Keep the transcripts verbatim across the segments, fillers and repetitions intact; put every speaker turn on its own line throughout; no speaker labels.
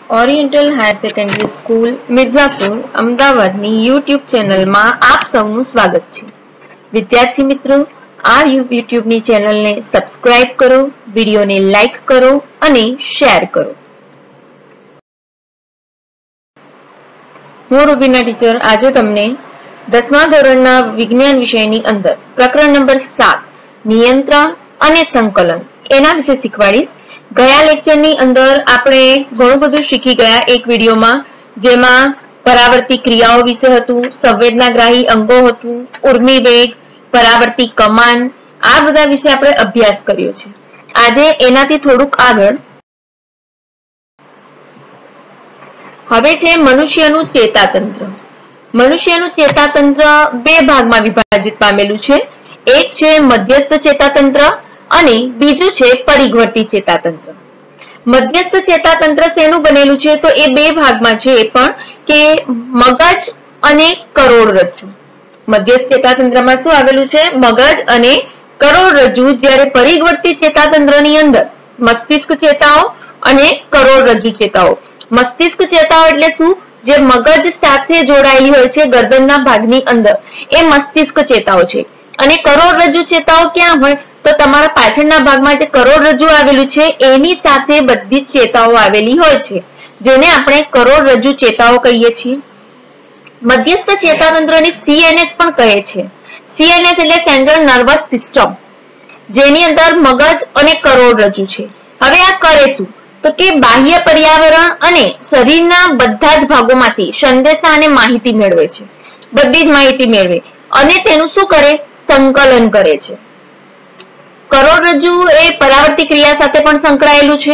Oriental higher secondary school Mirzapur અમદાવાદની YouTube ચેનલમાં આપ સૌનું સ્વાગત છે। વિદ્યાર્થી મિત્રો, આ યુટ્યુબની ચેનલને સબસ્ક્રાઇબ કરો, વિડીયોને લાઈક કરો અને શેર કરો। હું રૂબીના ટીચર આજે તમને દસમા ધોરણના વિજ્ઞાન વિષયની અંદર પ્રકરણ નંબર સાત નિયંત્રણ અને સંકલન એના વિશે શીખવાડીશ। ગયા લેક્ચરની અંદર આપણે ઘણું બધું શીખી ગયા એક વિડીયોમાં, જેમાં પરાવર્તી ક્રિયાઓ વિશે હતું, સંવેદનાગ્રાહી અંગો હતું, ઉર્મી વેગ, પરાવર્તી કમાન, આ બધા વિશે આપણે અભ્યાસ કર્યો છે। આજે એનાથી થોડુંક આગળ હવે છે મનુષ્યનું ચેતાતંત્ર। મનુષ્યનું ચેતાતંત્ર બે ભાગમાં વિભાજિત પામેલું છે। એક છે મધ્યસ્થ ચેતાતંત્ર અને બીજું છે પરિઘવર્તી ચેતાતંત્ર। મધ્યસ્થ ચેતાતંત્ર શેનું બનેલું છે? તો એ બે ભાગમાં છે, એ પણ કે મગજ અને કરોડરજ્જુ। મધ્યસ્થ ચેતાતંત્રમાં શું આવેલું છે? મગજ અને કરોડરજ્જુ। જ્યારે પરિઘવર્તી ચેતાતંત્રની અંદર મસ્તિષ્ક ચેતાઓ અને કરોડરજ્જુ ચેતાઓ। મસ્તિષ્ક ચેતાઓ એટલે શું? જે મગજ સાથે જોડાયેલી હોય છે ગરદનના ભાગની અંદર, એ મસ્તિષ્ક ચેતાઓ છે। અને કરોડરજ્જુ ચેતાઓ ક્યાં હોય? તો તમારા પાછળના ભાગમાં જે કરોડરજ્જુ આવેલું છે એની સાથે બધી જ ચેતાઓ આવેલી હોય છે, જેને આપણે કરોડરજ્જુ ચેતાઓ કહીએ છીએ। મધ્યસ્થ ચેતાતંત્રની સીએનએસ પણ કહે છે। સીએનએસ એટલે સેન્ટ્રલ નર્વસ સિસ્ટમ, જેની અંદર મગજ અને કરોડરજ્જુ છે। હવે આ કરે શું? તો કે બાહ્ય પર્યાવરણ અને શરીરના બધા જ ભાગોમાંથી સંદેશા અને માહિતી મેળવે છે, બધી જ માહિતી મેળવે અને તેનું શું કરે? સંકલન કરે છે। કરોડરજ્જુ એ પરાવર્તી ક્રિયા સાથે પણ સંકળાયેલું છે।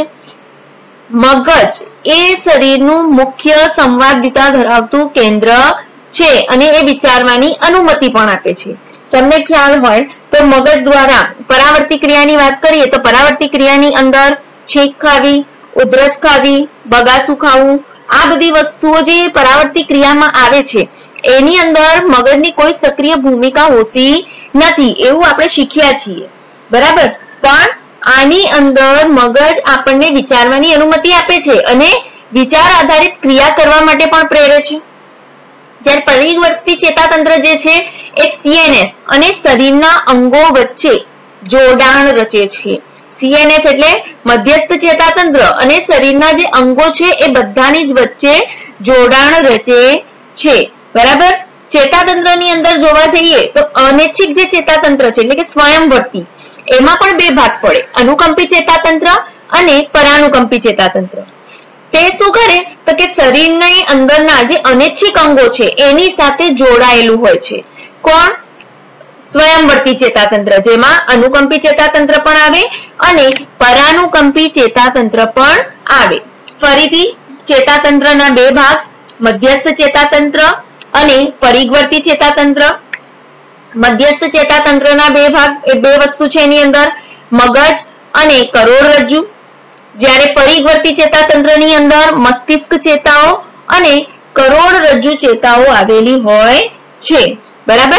મગજ એ શરીરનું મુખ્ય સંવાદિતા ધરાવતું કેન્દ્ર છે અને એ વિચારવાની અનુમતિ પણ આપે છે। તમને ખ્યાલ હોય તો મગજ દ્વારા પરાવર્તી ક્રિયાની વાત કરીએ તો પરાવર્તી ક્રિયાની અંદર છીંક ખાવી, ઉધરસ ખાવી, બગાસું ખાવું, આ બધી વસ્તુઓ જે પરાવર્તી ક્રિયામાં આવે છે એની અંદર મગજની કોઈ સક્રિય ભૂમિકા હોતી નથી, એવું આપણે શીખ્યા છીએ, બરાબર। પણ આની અંદર મગજ આપણને વિચારવાની અનુમતિ આપે છે અને વિચાર આધારિત ક્રિયા કરવા માટે પણ પ્રેરે છે। જ્યારે પરિઘવર્તી ચેતાતંત્ર જે છે એ સીએનએસ અને શરીરના અંગો વચ્ચે જોડાણ રચે છે। સીએનએસ એટલે મધ્યસ્થ ચેતાતંત્ર અને શરીરના જે અંગો છે એ બધાની જ વચ્ચે જોડાણ રચે છે, બરાબર। ચેતાતંત્રની અંદર જોવા જઈએ તો અનૈચ્છિક જે ચેતાતંત્ર છે એટલે કે સ્વયંવર્તી, એમાં પણ બે ભાગ પડે, અનુકંપી ચેતાતંત્ર અને પરાનુકંપી ચેતાતંત્ર। તે શું કરે? તો કે શરીરની અંદરના જે અનૈચ્છિક અંગો છે એની સાથે જોડાયેલું હોય છે। કોણ? સ્વયંવર્તી ચેતાતંત્ર, જેમાં અનુકંપી ચેતાતંત્ર પણ આવે અને પરાનુકંપી ચેતાતંત્ર પણ આવે। ફરીથી ચેતાતંત્રના બે ભાગ, મધ્યસ્થ ચેતાતંત્ર અને પરિઘવર્તી ચેતાતંત્ર। મધ્યસ્થ ચેતાતંત્રના બે ભાગ, એ બે વસ્તુ છે એની અંદર, મગજ અને કરોડરજ્જુ। જ્યારે પરિઘવર્તી ચેતાતંત્રની અંદર મસ્તિષ્ક ચેતાઓ અને કરોડરજ્જુ ચેતાઓ આવેલી હોય છે, બરાબર।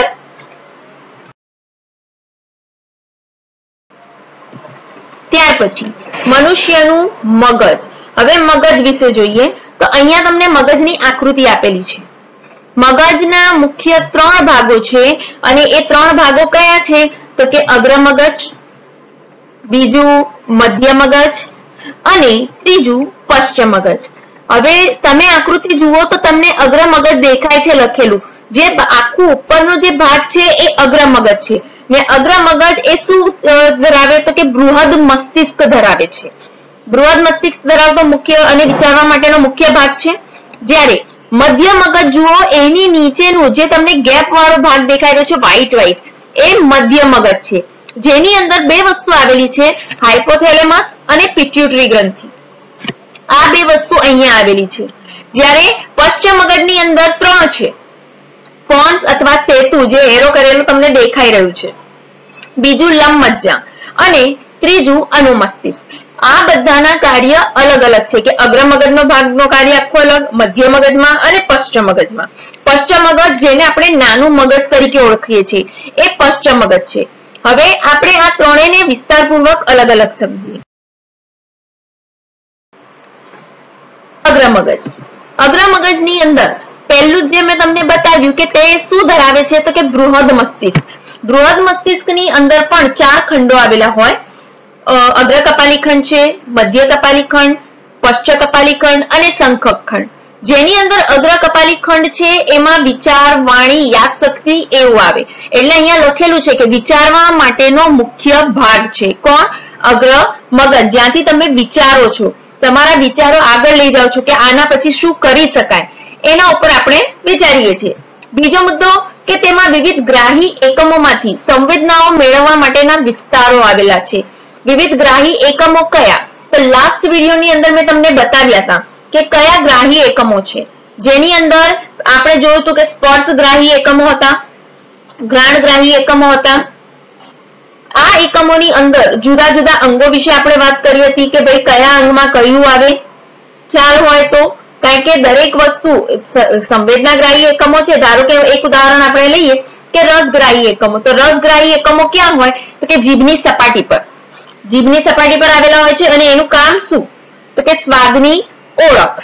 ત્યાર પછી મનુષ્યનું મગજ। હવે મગજ વિશે જોઈએ તો અહીંયા તમને મગજની આકૃતિ આપેલી છે। મગજના મુખ્ય ત્રણ ભાગો છે અને એ ત્રણ ભાગો કયા છે? તો કે અગ્ર મગજ, બીજું મધ્ય મગજ અને ત્રીજું પશ્ચ મગજ। હવે તમે આકૃતિ જુઓ તો તમને અગ્ર મગજ દેખાય છે લખેલું, જે આખું ઉપરનો જે ભાગ છે એ અગ્ર મગજ છે ને અગ્ર મગજ એ શું ધરાવે? તો કે બૃહદ મસ્તિષ્ક ધરાવે છે। બૃહદ મસ્તિષ્ક ધરાવતો મુખ્ય અને વિચારવા માટેનો મુખ્ય ભાગ છે। જ્યારે મધ્ય મગજ જુઓ, એની નીચેનું જે તમને ગેપ વાળો ભાગ દેખાઈ રહ્યો છે વ્હાઈટ વ્હાઈટ, એ મધ્ય મગજ છે, જેની અંદર બે વસ્તુ આવેલી છે, હાઇપોથેલેમસ અને પિટ્યુટરી ગ્રંથિ। આ બે વસ્તુ અહીંયા આવેલી છે। જ્યારે પશ્ચ મગજની અંદર ત્રણ છે, પોન્સ અથવા સેતુ, જે એરો કરેલું તમને દેખાઈ રહ્યું છે, બીજું લંબમજ્જા અને ત્રીજું અનુમસ્તિષ્ક। આ બધાના કાર્ય અલગ અલગ છે કે અગ્ર મગજનો ભાગનો કાર્ય આખો અલગ, મધ્ય મગજમાં અને પશ્ચ મગજમાં। પશ્ચ મગજ, જેને આપણે નાનું મગજ તરીકે ઓળખીએ છીએ, એ પશ્ચ મગજ છે। હવે આપણે આ ત્રણેયને વિસ્તારપૂર્વક અલગ અલગ સમજીએ। અગ્ર અગ્ર મગજ. અગ્ર મગજની અંદર પહેલું જે મેં તમને બતાવ્યું કે તે શું ધરાવે છે તો કે બૃહદ મસ્તિષ્ક. બૃહદ મસ્તિષ્કની અંદર પણ ચાર ખંડો આવેલા હોય. અગ્ર કપાલી ખંડ છે, મધ્ય કપાલી ખંડ, પશ્ચ કપાલી ખંડ અને શંખક ખંડ. જેની અંદર અગ્ર કપાલી ખંડ છે એમાં વિચાર, વાણી, યાદ શક્તિ એવું આવે. એટલે અહીંયા લખેલું છે કે વિચારવા માટેનો મુખ્ય ભાગ છે કોણ? અગ્ર મગજ. જ્યાંથી તમે વિચારો છો, તમારા વિચારો આગળ લઈ જાઓ છો કે આના પછી શું કરી શકાય, એના ઉપર આપણે વિચારીએ છીએ. બીજો મુદ્દો કે તેમાં વિવિધ ગ્રાહી એકમોમાંથી સંવેદનાઓ મેળવવા માટેના વિસ્તારો આવેલા છે. વિવિધ ગ્રાહી એકમો કયા? તો લાસ્ટ વિડીયોની અંદર મેં તમને બતાવ્યા હતા કે કયા ગ્રાહી એકમો છે. જેની અંદર આપણે જોયું હતું કે સ્પર્શ ગ્રાહી એકમો હતા, ઘ્રાણ ગ્રાહી એકમો હતા. આ એકમોની અંદર જુદા જુદા અંગો વિશે આપણે વાત કરી હતી કે ભાઈ કયા અંગમાં કયું આવે, ખ્યાલ હોય તો. કારણ કે દરેક વસ્તુ સંવેદનાગ્રાહી એકમો છે. ધારો કે એક ઉદાહરણ આપણે લઈએ કે રસગ્રાહી એકમો. તો રસગ્રાહી એકમો ક્યાં હોય તો કે જીભની સપાટી પર. જીભની સપાટી પર આવેલા હોય છે અને એનું કામ શું તો કે સ્વાદની ઓળખ.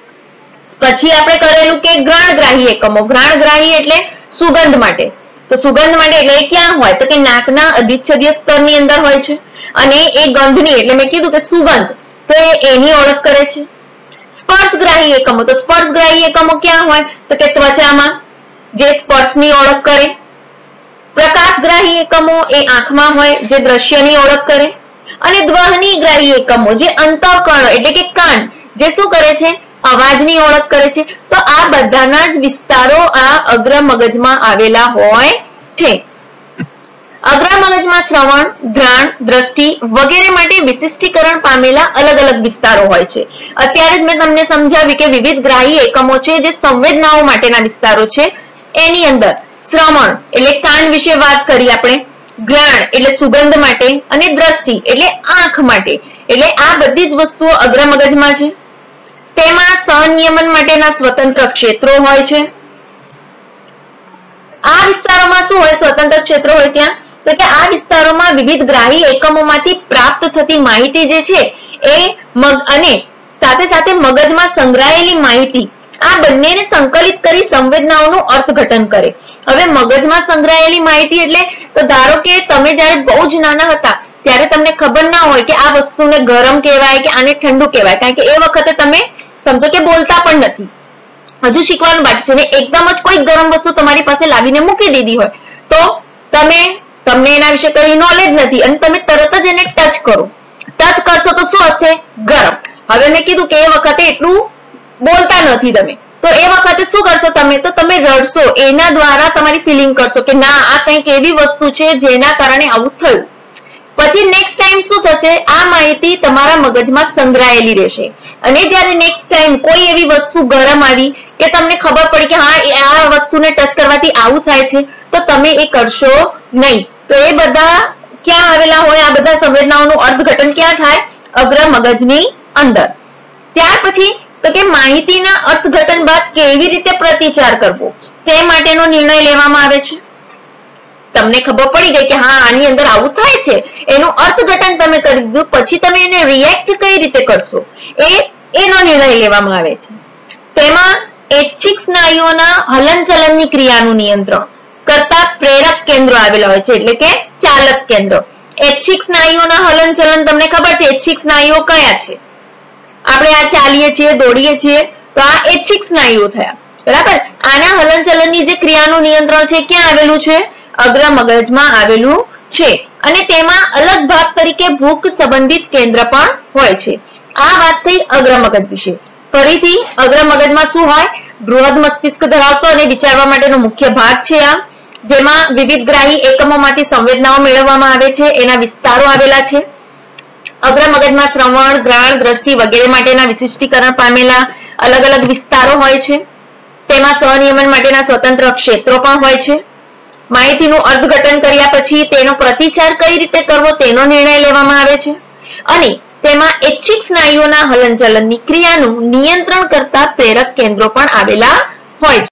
પછી આપણે કરેલું કે ઘ્રાણગ્રાહી એકમો. ઘ્રાણગ્રાહી એટલે સુગંધ માટે. તો સુગંધ માટે એટલે એ ક્યાં હોય તો કે નાકના અધિચ્છદીય સ્તરની અંદર હોય છે અને એ ગંધની એટલે મેં કીધું કે સુગંધ તો એની ઓળખ કરે છે. સ્પર્શગ્રાહી એકમો. તો સ્પર્શગ્રાહી એકમો ક્યાં હોય તો કે ત્વચામાં, જે સ્પર્શની ઓળખ કરે. પ્રકાશગ્રાહી એકમો એ આંખમાં હોય, જે દ્રશ્યની ઓળખ કરે. અને ધ્વનિગ્રાહી એકમો જે અંતઃકર્ણ એટલે કે કાન, જે શું કરે છે અવાજની ઓળખ કરે છે. તો આ બધાના જ વિસ્તારો આ અગ્ર મગજમાં આવેલા હોય છે. અગ્ર મગજમાં શ્રવણ, ઘ્રાણ, દ્રષ્ટિ વગેરે માટે વિશિષ્ટીકરણ પામેલા અલગ અલગ વિસ્તારો હોય છે. અત્યારે જ મેં તમને સમજાવ્યું કે વિવિધ ગ્રાહી એકમો છે જે સંવેદનાઓ માટેના વિસ્તારો છે. એની અંદર શ્રવણ એટલે કાન વિશે વાત કરી આપણે, ઘ્રાણ એટલે સુગંધ માટે અને દ્રષ્ટિ એટલે આંખ માટે. એટલે આ બધી જ વસ્તુઓ અગ્ર મગજમાં છે. તેમાં સંનિયમન માટેના સ્વતંત્ર ક્ષેત્રો હોય છે. આ વિસ્તારોમાં શું હોય? સ્વતંત્ર ક્ષેત્રો હોય ત્યાં તો કે આ વિસ્તારોમાં વિવિધ ગ્રાહી એકમોમાંથી પ્રાપ્ત થતી માહિતી જે છે એ મગ અને સાથે સાથે મગજમાં સંગ્રહાયેલી માહિતી આ બંનેને સંકલિત કરી સંવેદનાઓનું અર્થઘટન કરે. હવે મગજમાં સંગ્રહાયેલી માહિતી એટલે તો ધારો કે તમે જ્યારે બહુ જ નાના હતા ત્યારે તમને ખબર ના હોય કે આ વસ્તુને ગરમ કહેવાય કે આને ઠંડુ કહેવાય, કારણ કે એ વખતે તમે સમજો કે બોલતા પણ નથી, હજુ શીખવાનું બાકી છે. એકદમ જ કોઈ ગરમ વસ્તુ તમારી પાસે લાવીને મૂકી દીધી હોય તો તમે તમને એના વિશે કઈ નોલેજ નથી અને તમે તરત જ એને ટચ કરો. ટચ કરશો તો શું હશે? ગરમ. હવે મેં કીધું કે એ વખતે એટલું બોલતા નથી તમે, તો એ વખતે શું કરશો તમે? તો તમે રડશો. એના દ્વારા તમારી ફિલિંગ કરશો કે ના આ કંઈક એવી વસ્તુ છે જેના કારણે આવું થયું. પછી નેક્સ્ટ ટાઈમ શું થશે? આ માહિતી તમારા મગજમાં સંગ્રહાયેલી રહેશે અને જ્યારે નેક્સ્ટ ટાઈમ કોઈ એવી વસ્તુ ગરમ આવી કે તમને ખબર પડી કે હા આ વસ્તુને ટચ કરવાથી આવું થાય છે તો તમે એ કરશો નહીં. તો એ બધા ક્યાં આવેલા હોય? આ બધા સંવેદનાઓનું અર્થઘટન ક્યાં થાય? અગ્ર મગજની અંદર. ત્યાર પછી તો કે માહિતીના અર્થઘટન બાદ કેવી રીતે પ્રતિચાર કરવો તે માટેનો નિર્ણય લેવામાં આવે છે. તમને ખબર પડી ગઈ કે હા આની અંદર આવું થાય છે, એનું અર્થઘટન તમે કરી દીધું, પછી તમે એને રિએક્ટ કઈ રીતે કરશો એ એનો નિર્ણય લેવામાં આવે છે. તેમાં ઐચ્છિક સ્નાયુઓના હલનચલનની ક્રિયાનું નિયંત્રણ કરતા પ્રેરક કેન્દ્રો આવેલા હોય છે, એટલે કે ચાલક કેન્દ્રો. ઐચ્છિક સ્નાયુઓના હલનચલન તમને ખબર છે ઐચ્છિક સ્નાયુઓ કયા છે? આપણે આ ચાલીએ છીએ, દોડીએ છીએ તો આ ઐચ્છિક સ્નાયુઓ થયા, બરાબર. આના હલનચલનની જે ક્રિયાનું નિયંત્રણ છે ક્યાં આવેલું છે? અગ્ર મગજમાં આવેલું છે અને તેમાં અલગ ભાગ તરીકે ભૂખ સંબંધિત કેન્દ્ર પણ હોય છે. આ વાત થઈ અગ્ર મગજ વિશે. ફરીથી અગ્ર મગજમાં શું હોય? બૃહદ મસ્તિષ્ક ધરાવતો અને વિચારવા માટેનો મુખ્ય ભાગ છે આ, જેમાં વિવિધ ગ્રાહી એકમોમાંથી સંવેદનાઓ મેળવવામાં આવે છે. એના વિસ્તારો આવેલા છે. અગ્ર મગજમાં શ્રવણ, ઘ્રાણ, દ્રષ્ટિ વગેરે માટેના વિશિષ્ટીકરણ પામેલા અલગ અલગ વિસ્તારો હોય છે. તેમાં સંનિયમન માટેના સ્વતંત્ર ક્ષેત્રો પણ હોય છે. માહિતીનું અર્થઘટન કર્યા પછી તેનો પ્રતિચાર કઈ રીતે કરવો તેનો નિર્ણય લેવામાં આવે છે અને તેમાં ઐચ્છિક સ્નાયુઓના હલનચલનની ક્રિયાનું નિયંત્રણ કરતા પ્રેરક કેન્દ્રો પણ આવેલા હોય.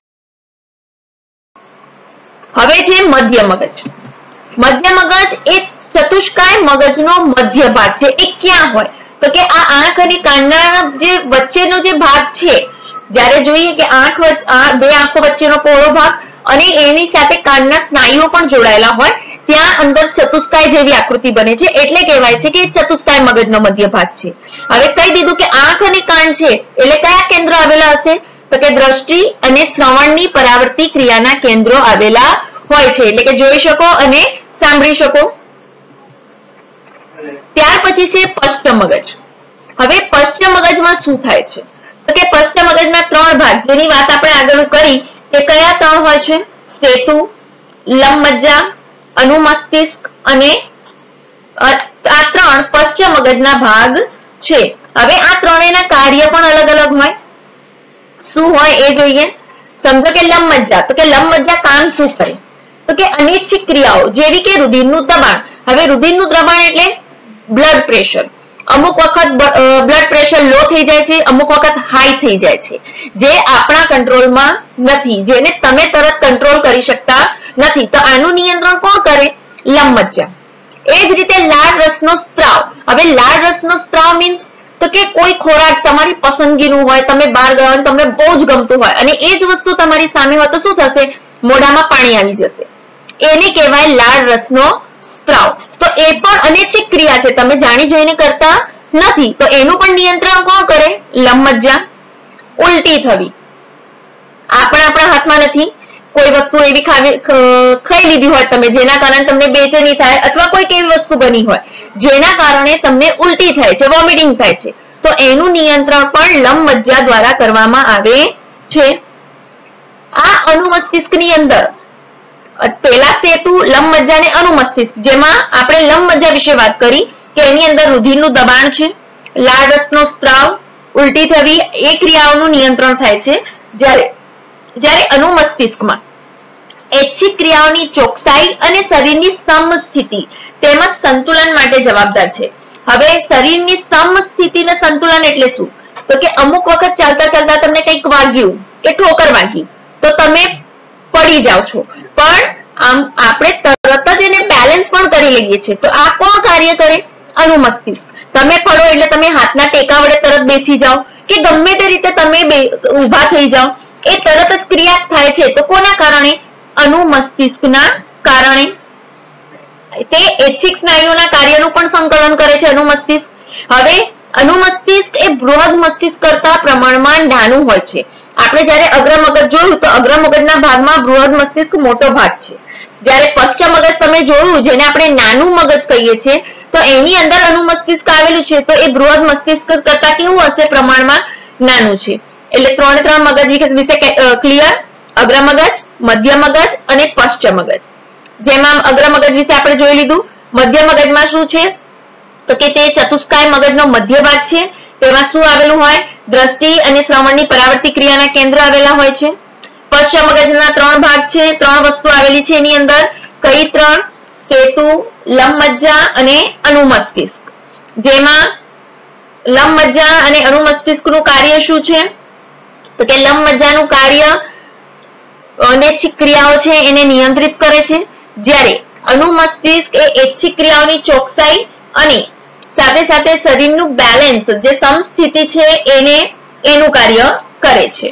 હવે છે મધ્ય મગજ. મધ્ય મગજ એ ચતુષ્કાય મગજનો મધ્ય ભાગ છે. એ ક્યાં હોય તો કે આ આંખ અને કાનના જે વચ્ચેનો જે ભાગ છે, જ્યારે જોઈએ કે આંખ વચ્ચે બે આંખો વચ્ચેનો પહોળો ભાગ અને એની સાથે કાનના સ્નાયુઓ પણ જોડાયેલા હોય, ત્યાં અંદર ચતુષ્કાય જેવી આકૃતિ બને છે, એટલે કહેવાય છે કે ચતુષ્કાય મગજનો મધ્ય ભાગ છે. હવે કહી દીધું કે આંખ અને કાન છે એટલે કયા કેન્દ્રો આવેલા હશે? તો કે દ્રષ્ટિ અને શ્રવણની પરાવર્તી ક્રિયાના કેન્દ્રો આવેલા હોય છે, એટલે કે જોઈ શકો અને સાંભળી શકો. ત્યાર પછી છે પશ્ચ મગજ. હવે પશ્ચ મગજમાં શું થાય છે? તો કે પશ્ચ મગજના ત્રણ ભાગ, જેની વાત આપણે આગળ કરી, એ કયા ત્રણ હોય છે? સેતુ, લંબમજ્જા, અનુમસ્તિષ્ક અને આ ત્રણ પશ્ચ મગજના ભાગ છે. હવે આ ત્રણેયના કાર્ય પણ અલગ અલગ હોય. શું હોય એ જોઈએ. સમજો કે લંબમજ્જા, તો કે લંબમજ્જા કામ શું કરે? તો કે અનૈચ્છિક ક્રિયાઓ જેવી કે રુધિરનું દબાણ. હવે રુધિરનું દબાણ એટલે બ્લડ પ્રેશર. અમુક વખત બ્લડ પ્રેશર લો થઈ જાય છે, અમુક વખત હાઈ થઈ જાય છે, જે આપણા કંટ્રોલમાં નથી, જેને તમે તરત કંટ્રોલ કરી શકતા નથી. તો આનું નિયંત્રણ કોણ કરે? લંબમજ્જા. એ જ રીતે લાળ રસનો સ્ત્રાવ. હવે લાળ રસનો સ્ત્રાવ મીન્સ તો કે કોઈ ખોરાક તમારી પસંદગીનું હોય, તમે બહાર ગયા હોય, તમને બહુ જ ગમતું હોય અને એ જ વસ્તુ તમારી સામે હોય તો શું થશે? મોઢામાં પાણી આવી જશે. એને કહેવાય લાળ રસનો સ્ત્રાવ. તો એ પણ અનૈચ્છિક ક્રિયા છે, તમે જાણી જોઈને કરતા નથી, તો એનું પણ નિયંત્રણ કોણ કરે? લંબમજ્જા. ઉલટી થવી, આ પણ આપણા હાથમાં નથી. કોઈ વસ્તુ એવી ખાવી ખાઈ લીધી હોય તમે, જેના કારણે તમને બેચેની થાય, અથવા કોઈક એવી વસ્તુ બની હોય જેના કારણે તમને ઉલટી થાય છે, વોમિટિંગ થાય છે, તો એનું નિયંત્રણ પણ લંબમજ્જા દ્વારા કરવામાં આવે છે. આ અનુમસ્તિષ્કની અંદર પેલા સેતુ, લંબમજ્જા અને અનુમસ્તિષ્ક, જેમાં આપણે લંબમજ્જા વિશે વાત કરી કે એની અંદર રુધિરનું દબાણ છે, લાળ રસનો સ્ત્રાવ, ઉલટી થવી, એ ક્રિયાઓનું નિયંત્રણ થાય છે. જ્યારે જ્યારે અનુમસ્તિષ્કમાં ઐચ્છિક ક્રિયાઓની ચોકસાઈ અને શરીરની સમસ્થિતિ તેમજ સંતુલન માટે જવાબદાર છે. હવે શરીરની સમસ્થિતિ અને સંતુલન એટલે શું? તો કે અમુક વખત ચાલતા ચાલતા તમને કંઈક વાગ્યું કે ઠોકર વાગી તો તમે પડી જાઓ છો, પણ આમ આપણે તરત જ એને બેલેન્સ પણ કરી લઈએ છીએ. તો આ કોણ કાર્ય કરે? અનુમસ્તિષ્ક. તમે પડો એટલે તમે હાથના ટેકા વડે તરત બેસી જાઓ કે ગમે તે રીતે તમે ઊભા થઈ જાઓ, એ તરત જ ક્રિયા થાય છે. તો કોના કારણે? અનુમસ્તિષ્કના કારણે. તે ઐચ્છિક સ્નાયુઓના કાર્યનું પણ સંકલન કરે છે અનુમસ્તિષ્ક. હવે અનુમસ્તિષ્ક એ બૃહદ મસ્તિષ્ક કરતા પ્રમાણમાં નાનું હોય છે. આપણે જ્યારે અગ્ર મગજ જોયું તો અગ્ર મગજના ભાગમાં બૃહદ મસ્તિષ્ક મોટો ભાગ છે. જ્યારે પશ્ચ મગજ તમે જોયું, જેને આપણે નાનું મગજ કહીએ છીએ, તો એની અંદર અનુમસ્તિષ્ક આવેલું છે, તો એ બૃહદ મસ્તિષ્ક કરતા કેવું હશે? પ્રમાણમાં નાનું છે. એટલે ત્રણ ત્રણ મગજ વિશે ક્લિયર. અગ્ર મગજ, મધ્ય મગજ અને પશ્ચ મગજ. જેમાં અગ્ર મગજ વિશે આપણે જોઈ લીધું. મધ્ય મગજમાં શું છે? તો કે તે ચતુષ્કાય મગજનો મધ્ય ભાગ છે. તેમાં શું આવેલું હોય? દ્રષ્ટિ અને શ્રવણની પરાવર્તી ક્રિયાના કેન્દ્ર આવેલા હોય છે. પશ્ચ મગજના ત્રણ ભાગ છે, ત્રણ વસ્તુ આવેલી છે એની અંદર. કઈ ત્રણ? સેતુ, લંબમજ્જા અને અનુમસ્તિષ્ક. જેમાં લંબમજ્જા અને અનુમસ્તિષ્કનું કાર્ય શું છે? તો કે લંબમજ્જાનું કાર્ય અનૈચ્છિક ક્રિયાઓ છે એને નિયંત્રિત કરે છે, જ્યારે અનુમસ્તિષ્ક એ ઐચ્છિક ક્રિયાઓની ચોકસાઈ અને સાથે સાથે શરીરનું બેલેન્સ, જે સમસ્થિતિ છે, એને એનું કાર્ય કરે છે.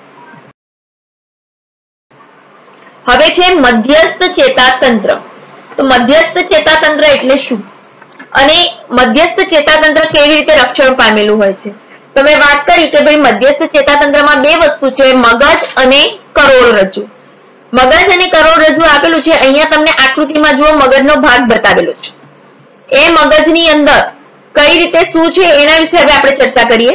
હવે છે મધ્યસ્થ ચેતાતંત્ર. તો મધ્યસ્થ ચેતાતંત્ર એટલે શું અને મધ્યસ્થ ચેતાતંત્ર કેવી રીતે રક્ષણ પામેલું હોય છે? તો મેં વાત કરી કે ભાઈ મધ્યસ્થ ચેતાતંત્રમાં બે વસ્તુ છે, મગજ અને કરોડરજ્જુ. મગજ અને કરોડરજ્જુ આપેલું છે. અહીંયા તમને આકૃતિમાં જુઓ, મગજનો ભાગ બતાવેલો છે. એ મગજની અંદર કઈ રીતે શું છે એના વિશે હવે આપણે ચર્ચા કરીએ.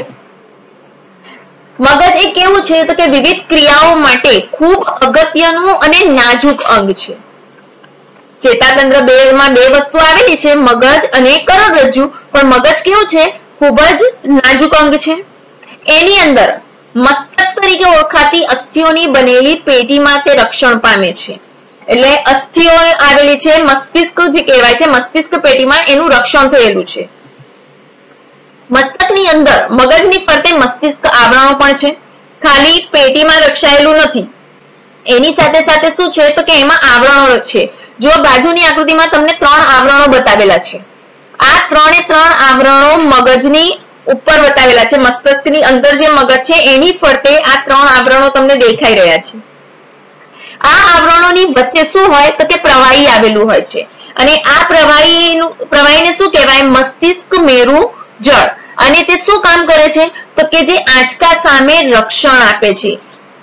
મગજ એ કેવું છે? તો કે વિવિધ ક્રિયાઓ માટે ખૂબ અગત્યનું અને નાજુક અંગ છે. ચેતાતંત્ર બે માં બે વસ્તુ આવેલી છે, મગજ અને કરોડરજ્જુ. પણ મગજ કેવું છે? ખૂબ જ નાજુક અંગ છે. એની અંદર મસ્તક તરીકે ઓળખાતી અસ્થિઓની બનેલી પેટીમાં તે રક્ષણ પામે છે. એટલે અસ્થિઓ આવેલી છે, મસ્તિષ્ક જે કહેવાય છે, મસ્તિષ્ક પેટીમાં એનું રક્ષણ થયેલું છે. મસ્તકની અંદર મગજની ફરતે મસ્તિષ્ક આવરણો પણ છે, ખાલી પેટીમાં રક્ષાયેલું નથી. એની સાથે સાથે શું છે? તો કે એમાં આવરણો છે. જો બાજુની આકૃતિમાં તમને ત્રણ આવરણો બતાવેલા છે. આ ત્રણે ત્રણ આવરણો મગજની ઉપર બતાવેલા છે, મસ્તિષ્કની અંદર જે મગજ છે એની ફરતે આ ત્રણ આવરણો તમને દેખાઈ રહ્યા છે. આ આવરણોની વચ્ચે શું હોય તો કે પ્રવાહી આવેલું હોય છે, અને આ પ્રવાહીનું પ્રવાહીને શું કહેવાય? મસ્તિષ્ક મેરુ જળ. અને તે શું કામ કરે છે તો કે જે આંચકા સામે રક્ષણ આપે છે.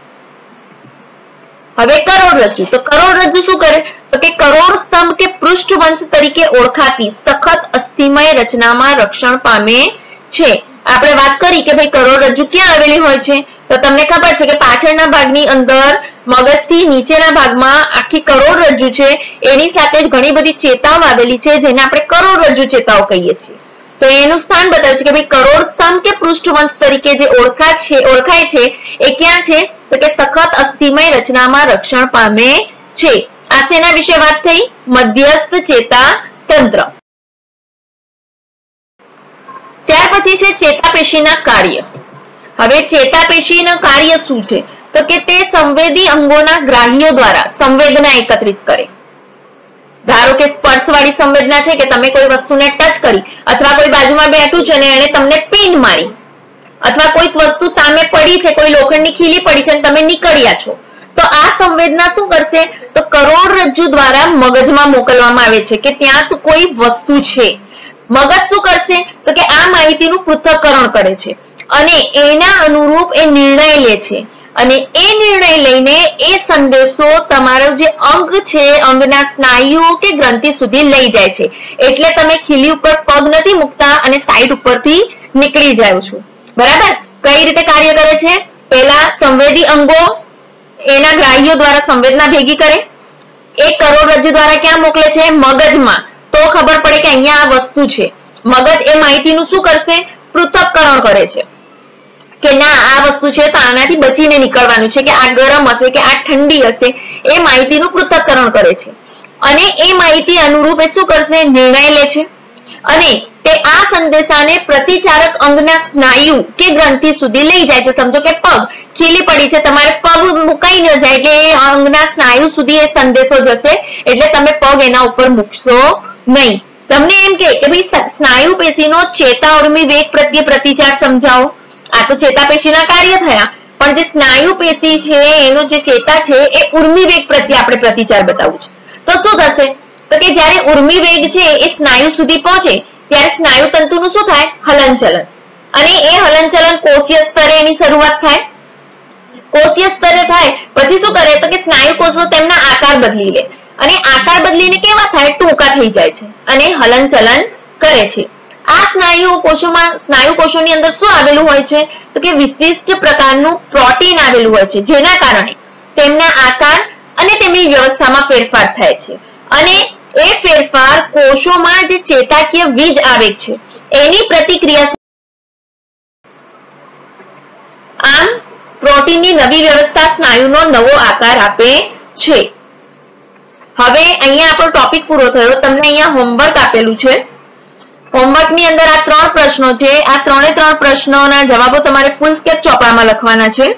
હવે કરોડરજ્જુ, તો કરોડરજ્જુ શું કરે તો કે કરોડ સ્તંભ કે પૃષ્ઠવંશ તરીકે ઓળખાતી સખત અસ્થિમય રચનામાં રક્ષણ પામે છે. આપણે વાત કરી કે ભાઈ કરોડરજ્જુ ક્યાં આવેલી હોય છે, તો તમને ખબર છે કે પાછળના ભાગની અંદર મગજથી નીચેના ભાગમાં આખી કરોડરજ્જુ છે, એની સાથે ઘણી બધી ચેતાઓ આવેલી છે જેને આપણે કરોડરજ્જુ ચેતાઓ કહીએ છીએ. તો એનું સ્થાન બતાવે છે કે ભાઈ કરોડ સ્તંભ કે પૃષ્ઠવંશ તરીકે જે ઓળખાય છે ઓળખાય છે એ ક્યાં છે તો કે સખત અસ્થિમય રચનામાં રક્ષણ પામે છે. આ શેના વિશે વાત થઈ? મધ્યસ્થ ચેતા તંત્ર. ત્યાર પછી છે ચેતાપેશીના કાર્ય. હવે ચેતાપેશીનું કાર્ય શું છે તો કે તે સંવેદી અંગોના ગ્રાહીઓ દ્વારા સંવેદના એકત્રિત કરે. ધારો કે સ્પર્શવાળી સંવેદના છે કે તમે કોઈ વસ્તુને ટચ કરી, અથવા કોઈ બાજુમાં બેઠું છે ને એને તમને પિન મારી, અથવા કોઈક વસ્તુ સામે પડી છે, કોઈ લોખંડની ખીલી પડી છે અને તમે નીકળ્યા છો, તો આ સંવેદના શું કરશે તો કરોડરજ્જુ દ્વારા મગજમાં મોકલવામાં આવે છે કે ત્યાં તો કોઈ વસ્તુ છે. મગજ શું કરશે તો કે આ માહિતીનું પૃથ્થકરણ કરે છે અને એના અનુરૂપ એ નિર્ણય લે છે, અને એ નિર્ણય લઈને એ સંદેશો તમારો જે અંગ છે અંગના સ્નાયુઓ કે ગ્રંથિ સુધી લઈ જાય છે. એટલે તમે ખીલી ઉપર પગ નથી મૂકતા અને સાઈડ ઉપરથી નીકળી જાવ છો. બરાબર? કઈ રીતે કાર્ય કરે છે? પહેલા સંવેદી અંગો એના ગ્રાહીઓ દ્વારા સંવેદના ભેગી કરે, એ કરોડરજ્જુ દ્વારા ક્યાં મોકલે છે? મગજમાં. તો ખબર પડે કે અહીંયા આ વસ્તુ છે. મગજ એ માહિતીનું શું કરશે? પૃથ્થકરણ કરે છે કે ના આ વસ્તુ છે તો આનાથી બચીને નીકળવાનું છે, કે આ ગરમ હશે કે આ ઠંડી હશે. એ માહિતીનું પૃથ્થકરણ કરે છે અને એ માહિતી અનુરૂપ એ શું કરશે? નિર્ણય લે છે, અને તે આ સંદેશાને પ્રતિચારક અંગના સ્નાયુ કે ગ્રંથિ સુધી લઈ જાય છે. સમજો કે પગ ખીલી પડી છે, તમારે પગ મુકાઈ ન જાય કે એ અંગના સ્નાયુ સુધી એ સંદેશો જશે, એટલે તમે પગ એના ઉપર મૂકશો નહીં. તમને એમ કે ભાઈ સ્નાયુ પેશીનો ચેતા ઉર્મિ વેગ પ્રત્યે પ્રતિચાર સમજાવો. આ તો ચેતાપેશીના કાર્ય થયા, પણ જે સ્નાયુ પેશી છે એનો જે ચેતા છે એ ઉર્મિ વેગ પ્રત્યે આપણે પ્રતિચાર બતાવવું છે. તો શું થશે તો કે જ્યારે ઉર્મિ વેગ છે એ સ્નાયુ સુધી પહોંચે ત્યારે સ્નાયુ તંતુનું શું થાય? હલનચલન. અને એ હલનચલન કોષીય સ્તરે એની શરૂઆત થાય. કોષીય સ્તરે થાય પછી શું કરે તો કે સ્નાયુ કોષો તેમના આકાર બદલી લે, અને આકાર બદલીને કેવા થાય? ટૂંકા થઈ જાય છે અને હલનચલન કરે છે. આ સ્નાયુ કોષોમાં સ્નાયુ કોષોની અંદર શું આવેલું હોય છે તો કે વિશિષ્ટ પ્રકારનું પ્રોટીન આવેલું હોય છે, જેના કારણે તેમના આકાર અને તેમની વ્યવસ્થામાં ફેરફાર થાય છે, અને એ ફેરફાર કોષોમાં જે ચેતાકીય વીજ આવેગ છે એની પ્રતિક્રિયા. આમ પ્રોટીનની નવી વ્યવસ્થા સ્નાયુનો નવો આકાર આપે છે. હવે અહીંયા આપણો ટોપિક પૂરો થયો. તમને અહીંયા હોમવર્ક આપેલું છે. હોમવર્ક ની અંદર આ ત્રણ પ્રશ્નો છે. આ ત્રણે ત્રણ પ્રશ્નોના જવાબો તમારે ફૂલ સ્કેચ ચોપડામાં લખવાના છે.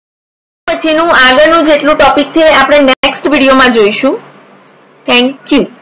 પછીનું આગળનું જેટલું ટોપિક છે આપણે નેક્સ્ટ વિડીયોમાં જોઈશું. Thank you.